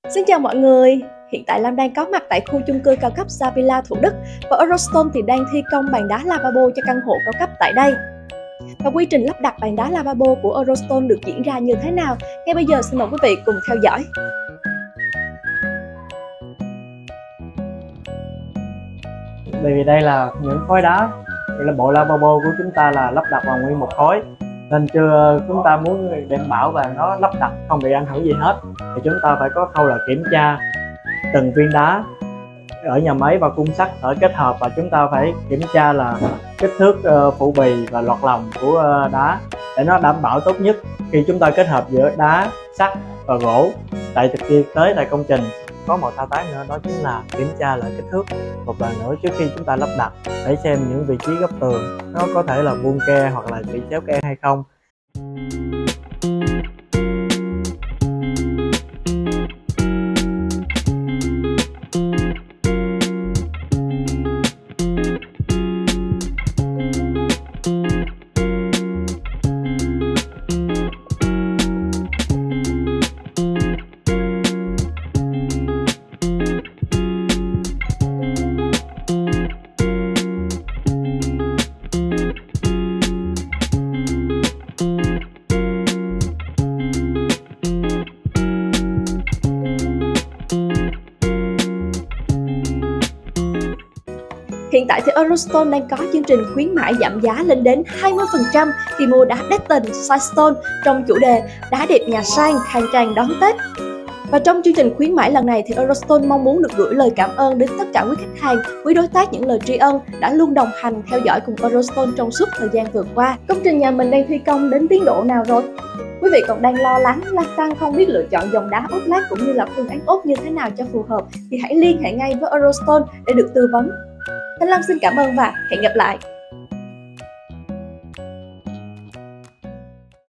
Xin chào mọi người, hiện tại Lam đang có mặt tại khu chung cư cao cấp Zavilla Thủ Đức và Eurostone thì đang thi công bàn đá lavabo cho căn hộ cao cấp tại đây. Và quy trình lắp đặt bàn đá lavabo của Eurostone được diễn ra như thế nào? Ngay bây giờ xin mời quý vị cùng theo dõi. Vì đây là những khối đá, là bộ lavabo của chúng ta là lắp đặt vào nguyên một khối, nên chúng ta muốn đảm bảo và nó lắp đặt không bị ảnh hưởng gì hết thì chúng ta phải có khâu là kiểm tra từng viên đá ở nhà máy và cung sắt ở kết hợp, và chúng ta phải kiểm tra là kích thước phụ bì và lọt lòng của đá để nó đảm bảo tốt nhất khi chúng ta kết hợp giữa đá, sắt và gỗ. Tại thực tế tại công trình có một thao tác nữa, đó chính là kiểm tra lại kích thước một lần nữa trước khi chúng ta lắp đặt để xem những vị trí góc tường nó có thể là vuông ke hoặc là bị chéo ke hay không. Hiện tại thì Eurostone đang có chương trình khuyến mãi giảm giá lên đến 20% khi mua đá Dayton Silestone trong chủ đề đá đẹp nhà sang khang trang đón Tết. Và trong chương trình khuyến mãi lần này thì Eurostone mong muốn được gửi lời cảm ơn đến tất cả quý khách hàng, quý đối tác những lời tri ân đã luôn đồng hành theo dõi cùng Eurostone trong suốt thời gian vừa qua. Công trình nhà mình đang thi công đến tiến độ nào rồi? Quý vị còn đang lo lắng, lăn tăn không biết lựa chọn dòng đá ốp lát cũng như là phương án ốp như thế nào cho phù hợp thì hãy liên hệ ngay với Eurostone để được tư vấn. Thanh Lam xin cảm ơn và hẹn gặp lại.